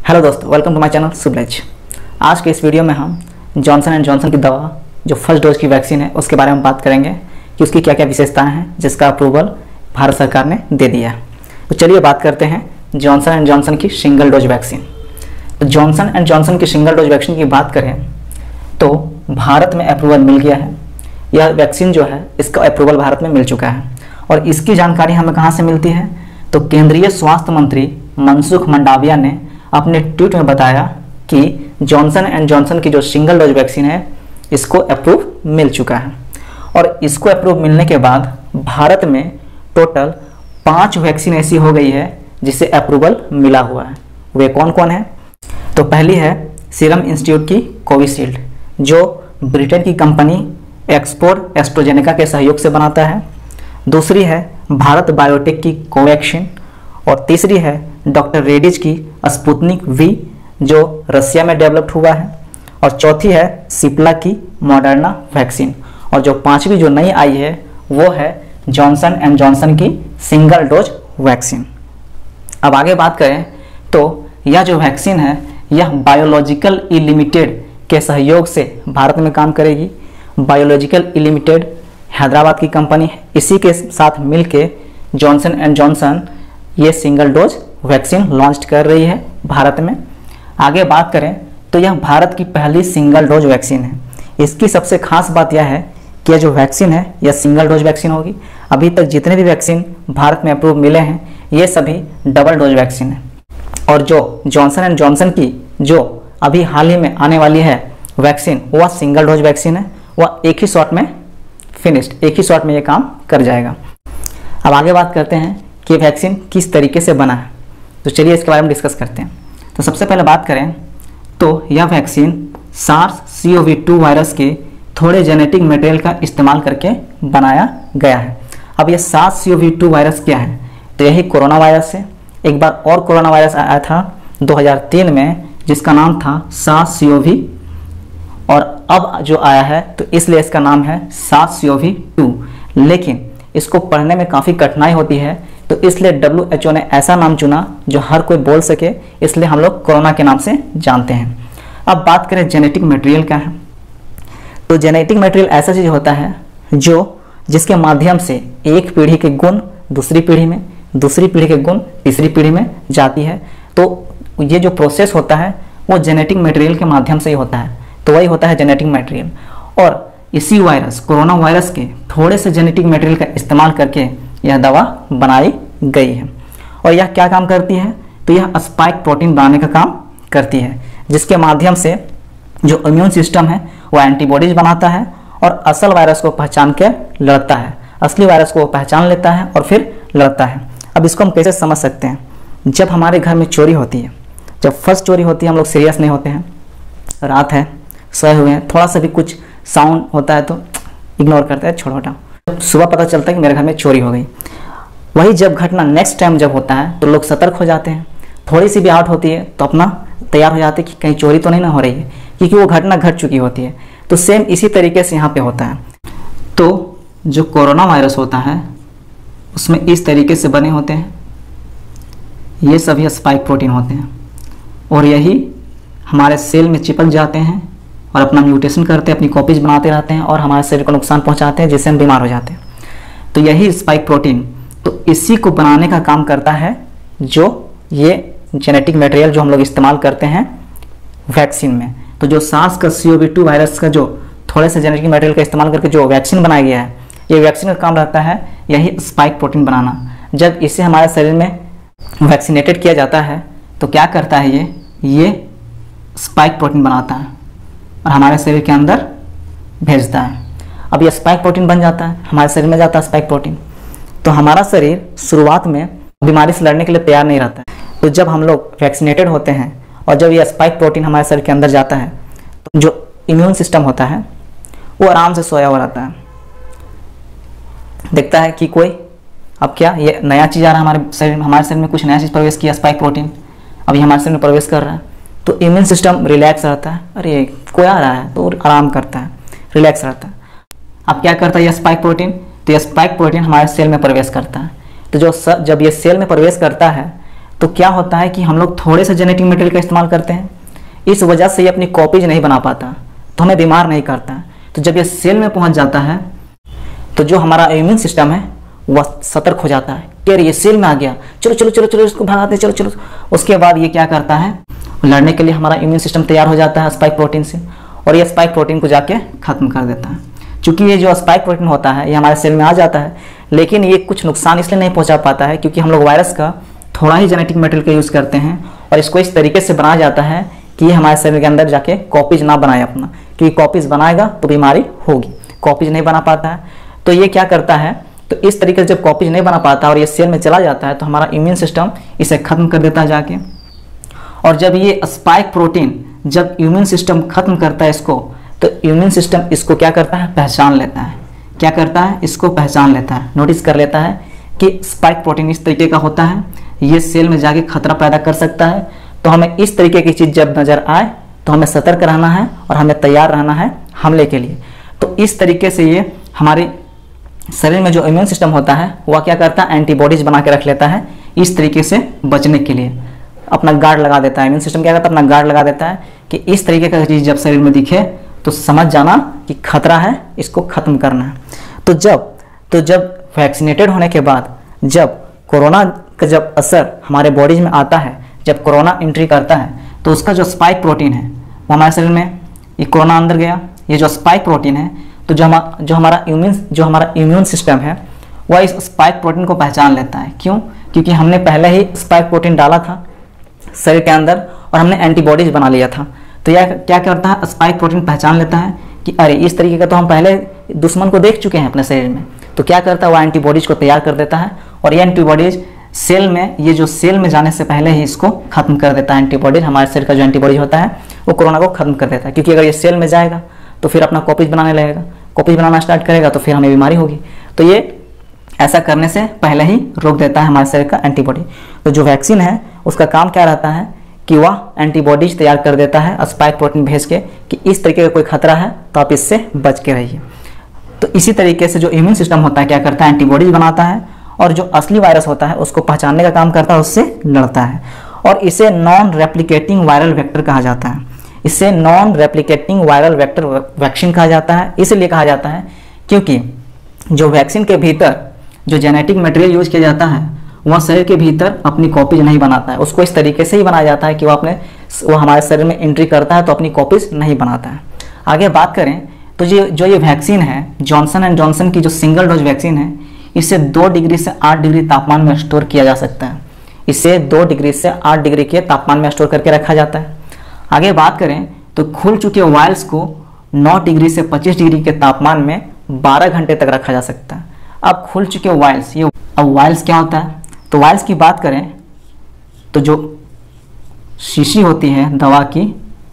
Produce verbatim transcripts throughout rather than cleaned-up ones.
Hello दोस्तों, welcome to my channel सुबलेज। आज के इस वीडियो में हम जॉनसन एंड जॉनसन की दवा जो फर्स्ट डोज की वैक्सीन है उसके बारे में बात करेंगे कि उसकी क्या क्या विशेषताएं हैं जिसका अप्रूवल भारत सरकार ने दे दिया है। तो चलिए बात करते हैं जॉनसन एंड जॉनसन की सिंगल डोज वैक्सीन। तो जॉनसन एंड जॉनसन की सिंगल डोज वैक्सीन की बात करें तो भारत में अप्रूवल मिल गया है। यह वैक्सीन जो है इसका अप्रूवल भारत में मिल चुका है और इसकी जानकारी हमें कहाँ से मिलती है तो केंद्रीय स्वास्थ्य मंत्री मनसुख मंडाविया ने अपने ट्वीट में बताया कि जॉनसन एंड जॉनसन की जो सिंगल डोज वैक्सीन है इसको अप्रूव मिल चुका है। और इसको अप्रूव मिलने के बाद भारत में टोटल पांच वैक्सीन ऐसी हो गई है जिसे अप्रूवल मिला हुआ है। वे कौन कौन है? तो पहली है सीरम इंस्टीट्यूट की कोविशील्ड जो ब्रिटेन की कंपनी एक्सपोर्ट एस्ट्राजेनेका के सहयोग से बनाता है। दूसरी है भारत बायोटेक की कोवैक्सीन और तीसरी है डॉक्टर रेड्डीज की स्पुतनिक वी जो रसिया में डेवलप्ड हुआ है और चौथी है सिप्ला की मॉडर्ना वैक्सीन और जो पांचवी जो नई आई है वो है जॉनसन एंड जॉनसन की सिंगल डोज वैक्सीन। अब आगे बात करें तो यह जो वैक्सीन है यह बायोलॉजिकल ई लिमिटेड के सहयोग से भारत में काम करेगी। बायोलॉजिकल ई लिमिटेड हैदराबाद की कंपनी है, इसी के साथ मिलके जॉनसन एंड जॉनसन ये सिंगल डोज वैक्सीन लॉन्च कर रही है भारत में। आगे बात करें तो यह भारत की पहली सिंगल डोज वैक्सीन है। इसकी सबसे खास बात यह है कि यह जो वैक्सीन है यह सिंगल डोज वैक्सीन होगी। अभी तक जितने भी वैक्सीन भारत में अप्रूव मिले हैं ये सभी डबल डोज वैक्सीन है और जो जॉनसन एंड जॉनसन की जो अभी हाल ही में आने वाली है वैक्सीन वह सिंगल डोज वैक्सीन है। वह एक ही शॉट में फिनिश्ड एक ही शॉट में ये काम कर जाएगा। अब आगे बात करते हैं कि वैक्सीन किस तरीके से बना है, तो चलिए इसके बारे में डिस्कस करते हैं। तो सबसे पहले बात करें तो यह vaccine SARS C O V two virus के थोड़े जेनेटिक मटेरियल का इस्तेमाल करके बनाया गया है। अब यह SARS C O V two virus क्या है तो यही कोरोना वायरस है। एक बार और कोरोना वायरस आया था दो हज़ार तीन में जिसका नाम था सार्स सी ओ वी और अब जो आया है तो इसलिए इसका नाम है SARS C O V two. लेकिन इसको पढ़ने में काफ़ी कठिनाई होती है तो इसलिए डब्ल्यू एच ओ ने ऐसा नाम चुना जो हर कोई बोल सके, इसलिए हम लोग कोरोना के नाम से जानते हैं। अब बात करें जेनेटिक मटेरियल क्या है तो जेनेटिक मटेरियल ऐसा चीज़ होता है जो जिसके माध्यम से एक पीढ़ी के गुण दूसरी पीढ़ी में, दूसरी पीढ़ी के गुण तीसरी पीढ़ी में जाती है। तो ये जो प्रोसेस होता है वो जेनेटिक मटेरियल के माध्यम से ही होता है, तो वही होता है जेनेटिक मटेरियल। और इसी वायरस कोरोना वायरस के थोड़े से जेनेटिक मटेरियल का इस्तेमाल करके यह दवा बनाई गई है। और यह क्या काम करती है तो यह स्पाइक प्रोटीन बनाने का काम करती है जिसके माध्यम से जो इम्यून सिस्टम है वह एंटीबॉडीज बनाता है और असल वायरस को पहचान के लड़ता है, असली वायरस को पहचान लेता है और फिर लड़ता है। अब इसको हम कैसे समझ सकते हैं? जब हमारे घर में चोरी होती है, जब फर्स्ट चोरी होती है हम लोग सीरियस नहीं होते हैं, रात है सोए हुए हैं, थोड़ा सा भी कुछ साउंड होता है तो इग्नोर करते हैं, छोड़ो हटाओ। सुबह पता चलता है कि मेरे घर में चोरी हो गई। वही जब घटना नेक्स्ट टाइम जब होता है तो लोग सतर्क हो जाते हैं, थोड़ी सी भी आउट होती है तो अपना तैयार हो जाते हैं कि कहीं चोरी तो नहीं ना हो रही है क्योंकि वो घटना घट चुकी होती है। तो सेम इसी तरीके से यहाँ पे होता है। तो जो कोरोना वायरस होता है उसमें इस तरीके से बने होते हैं, ये सभी स्पाइक प्रोटीन होते हैं और यही हमारे सेल में चिपक जाते हैं और अपना म्यूटेशन करते हैं, अपनी कॉपीज बनाते रहते हैं और हमारे शरीर को नुकसान पहुंचाते हैं जिससे हम बीमार हो जाते हैं। तो यही स्पाइक प्रोटीन तो इसी को बनाने का काम करता है जो ये जेनेटिक मटेरियल जो हम लोग इस्तेमाल करते हैं वैक्सीन में। तो जो सार्स का C O V two virus का जो थोड़े से जेनेटिक मटेरियल का इस्तेमाल करके जो वैक्सीन बनाया गया है ये वैक्सीन का काम रहता है यही स्पाइक प्रोटीन बनाना। जब इसे हमारे शरीर में वैक्सीनेटेड किया जाता है तो क्या करता है ये ये स्पाइक प्रोटीन बनाता है और हमारे शरीर के अंदर भेजता है। अब ये स्पाइक प्रोटीन बन जाता है, हमारे शरीर में जाता है स्पाइक प्रोटीन। तो हमारा शरीर शुरुआत में बीमारी से लड़ने के लिए तैयार नहीं रहता है। तो जब हम लोग वैक्सीनेटेड होते हैं और जब ये स्पाइक प्रोटीन हमारे शरीर के अंदर जाता है तो जो इम्यून सिस्टम होता है वो आराम से सोया हुआ रहता है, देखता है कि कोई अब क्या ये नया चीज़ आ रहा है हमारे शरीर में, हमारे शरीर में कुछ नया चीज़ प्रवेश किया स्पाइक प्रोटीन, अभी हमारे शरीर में प्रवेश कर रहा है तो इम्यून सिस्टम रिलैक्स रहता है। अरे कोई आ रहा है तो आराम करता है, रिलैक्स रहता है। अब क्या करता है यह स्पाइक प्रोटीन तो यह स्पाइक प्रोटीन हमारे सेल में प्रवेश करता है। तो जो जब ये सेल में प्रवेश करता है तो क्या होता है कि हम लोग थोड़े से जेनेटिक मटेरियल का इस्तेमाल करते हैं, इस वजह से ये अपनी कॉपीज नहीं बना पाता, तो हमें बीमार नहीं करता। तो जब ये सेल में पहुंच जाता है तो जो हमारा इम्यून सिस्टम है वह सतर्क हो जाता है कि ये सेल में आ गया, चलो चलो चलो चलो इसको भगाते हैं, चलो चलो। उसके बाद ये क्या करता है, लड़ने के लिए हमारा इम्यून सिस्टम तैयार हो जाता है स्पाइक प्रोटीन से, और ये स्पाइक प्रोटीन को जाके खत्म कर देता है। क्योंकि ये जो स्पाइक प्रोटीन होता है ये हमारे सेल में आ जाता है, लेकिन ये कुछ नुकसान इसलिए नहीं पहुंचा पाता है क्योंकि हम लोग वायरस का थोड़ा ही जेनेटिक मटेरियल का यूज़ करते हैं और इसको इस तरीके से बनाया जाता है कि ये हमारे शरीर के अंदर जाके कॉपीज ना बनाए अपना, क्योंकि कॉपीज बनाएगा तो बीमारी होगी, कॉपीज नहीं बना पाता है। तो ये क्या करता है, तो इस तरीके से जब कॉपीज नहीं बना पाता और ये सेल में चला जाता है तो हमारा इम्यून सिस्टम इसे खत्म कर देता है जाके। और जब ये स्पाइक प्रोटीन जब इम्यून सिस्टम खत्म करता है इसको, तो इम्यून सिस्टम इसको क्या करता है, पहचान लेता है। क्या करता है, इसको पहचान लेता है, नोटिस कर लेता है कि स्पाइक प्रोटीन इस तरीके का होता है, ये सेल में जाके खतरा पैदा कर सकता है। तो हमें इस तरीके की चीज़ जब नज़र आए तो हमें सतर्क रहना है और हमें तैयार रहना है हमले के लिए। तो इस तरीके से ये हमारे शरीर में जो इम्यून सिस्टम होता है वह क्या करता है, एंटीबॉडीज बना के रख लेता है इस तरीके से बचने के लिए, अपना गार्ड लगा देता है। इम्यून सिस्टम क्या करता है, अपना गार्ड लगा देता है कि इस तरीके का चीज़ जब शरीर में दिखे तो समझ जाना कि खतरा है, इसको खत्म करना है। तो जब तो जब वैक्सीनेटेड होने के बाद जब कोरोना का जब असर हमारे बॉडीज में आता है, जब कोरोना एंट्री करता है, तो उसका जो स्पाइक प्रोटीन है वो हमारे शरीर में, ये कोरोना अंदर गया, ये जो स्पाइक प्रोटीन है, तो जो हमारा जो हमारा इम्यून जो हमारा इम्यून सिस्टम है वह इस स्पाइक प्रोटीन को पहचान लेता है। क्यों? क्योंकि हमने पहले ही स्पाइक प्रोटीन डाला था शरीर के अंदर और हमने एंटीबॉडीज बना लिया था। तो यह क्या करता है, स्पाइक प्रोटीन पहचान लेता है कि अरे इस तरीके का तो हम पहले दुश्मन को देख चुके हैं अपने शरीर में। तो क्या करता है, वह एंटीबॉडीज को तैयार कर देता है और ये एंटीबॉडीज सेल में, ये जो सेल में जाने से पहले ही इसको खत्म कर देता है। एंटीबॉडीज, हमारे शरीर का जो एंटीबॉडीज होता है वो कोरोना को खत्म कर देता है, क्योंकि अगर ये सेल में जाएगा तो फिर अपना कॉपीज बनाने लगेगा, कॉपीज बनाना स्टार्ट करेगा तो फिर हमें बीमारी होगी। तो ये ऐसा करने से पहले ही रोक देता है हमारे शरीर का एंटीबॉडी। तो जो वैक्सीन है उसका काम क्या रहता है कि वह एंटीबॉडीज तैयार कर देता है स्पाइक प्रोटीन भेज के कि इस तरीके का कोई खतरा है तो आप इससे बच के रहिए। तो इसी तरीके से जो इम्यून सिस्टम होता है क्या करता है, एंटीबॉडीज बनाता है और जो असली वायरस होता है उसको पहचानने का काम करता है, उससे लड़ता है। और इसे नॉन रेप्लिकेटिंग वायरल वेक्टर कहा जाता है। इसे non replicating viral vector vaccine कहा जाता है। इसलिए कहा जाता है क्योंकि जो वैक्सीन के भीतर जो जेनेटिक मटेरियल यूज किया जाता है वह शरीर के भीतर अपनी कॉपीज नहीं बनाता है, उसको इस तरीके से ही बनाया जाता है कि वह अपने वो हमारे शरीर में एंट्री करता है तो अपनी कॉपीज नहीं बनाता है। आगे बात करें तो ये जो ये वैक्सीन है जॉनसन एंड जॉनसन की जो सिंगल डोज वैक्सीन है, इसे दो डिग्री से आठ डिग्री तापमान में स्टोर किया जा सकता है। इसे दो डिग्री से आठ डिग्री के तापमान में स्टोर करके रखा जाता है। आगे बात करें तो खुल चुके वायल्स को नौ डिग्री से पच्चीस डिग्री के तापमान में बारह घंटे तक रखा जा सकता है। अब खुल चुके वायल्स, ये अब वायल्स क्या होता है, तो वायल्स की बात करें तो जो शीशी होती है दवा की,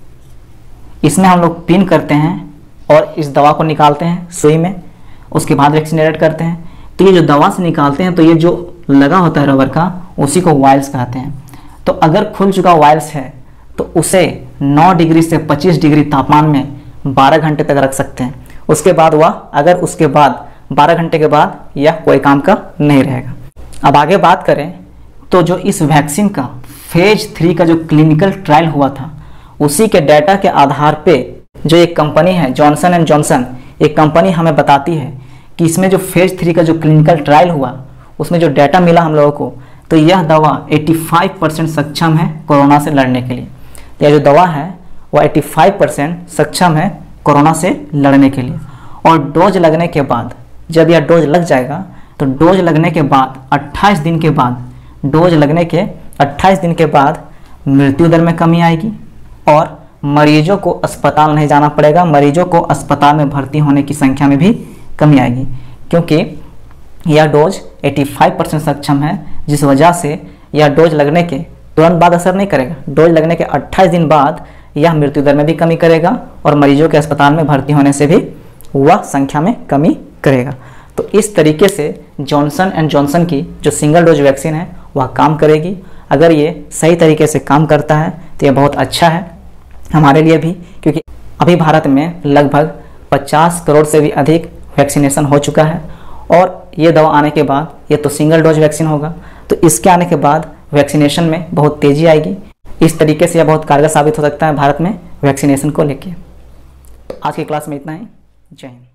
इसमें हम लोग पिन करते हैं और इस दवा को निकालते हैं सुई में, उसके बाद वैक्सीनेट करते हैं। तो ये जो दवा से निकालते हैं तो ये जो लगा होता है रबर का, उसी को वायल्स कहते हैं। तो अगर खुल चुका वायल्स है तो उसे नौ डिग्री से पच्चीस डिग्री तापमान में बारह घंटे तक रख सकते हैं। उसके बाद वह अगर उसके बाद बारह घंटे के बाद यह कोई काम का नहीं रहेगा। अब आगे बात करें तो जो इस वैक्सीन का फेज थ्री का जो क्लिनिकल ट्रायल हुआ था, उसी के डाटा के आधार पे जो एक कंपनी है जॉनसन एंड जॉनसन, एक कंपनी हमें बताती है कि इसमें जो फेज थ्री का जो क्लिनिकल ट्रायल हुआ उसमें जो डाटा मिला हम लोगों को, तो यह दवा पचासी परसेंट सक्षम है कोरोना से लड़ने के लिए। यह जो दवा है वह पचासी परसेंट सक्षम है कोरोना से लड़ने के लिए। और डोज लगने के बाद, जब यह डोज लग जाएगा तो डोज लगने के बाद अट्ठाईस दिन के बाद डोज लगने के अट्ठाईस दिन के बाद मृत्यु दर में कमी आएगी और मरीजों को अस्पताल नहीं जाना पड़ेगा, मरीजों को अस्पताल में भर्ती होने की संख्या में भी कमी आएगी, क्योंकि यह डोज पचासी परसेंट सक्षम है, जिस वजह से यह डोज लगने के तुरंत बाद असर नहीं करेगा। डोज लगने के अट्ठाईस दिन बाद यह मृत्यु दर में भी कमी करेगा और मरीजों के अस्पताल में भर्ती होने से भी वह संख्या में कमी करेगा। तो इस तरीके से जॉनसन एंड जॉनसन की जो सिंगल डोज वैक्सीन है वह काम करेगी। अगर ये सही तरीके से काम करता है तो यह बहुत अच्छा है हमारे लिए भी, क्योंकि अभी भारत में लगभग पचास करोड़ से भी अधिक वैक्सीनेशन हो चुका है और ये दवा आने के बाद, ये तो सिंगल डोज वैक्सीन होगा, तो इसके आने के बाद वैक्सीनेशन में बहुत तेज़ी आएगी। इस तरीके से यह बहुत कारगर साबित हो सकता है भारत में वैक्सीनेशन को लेकर। आज की क्लास में इतना ही। जय हिंद।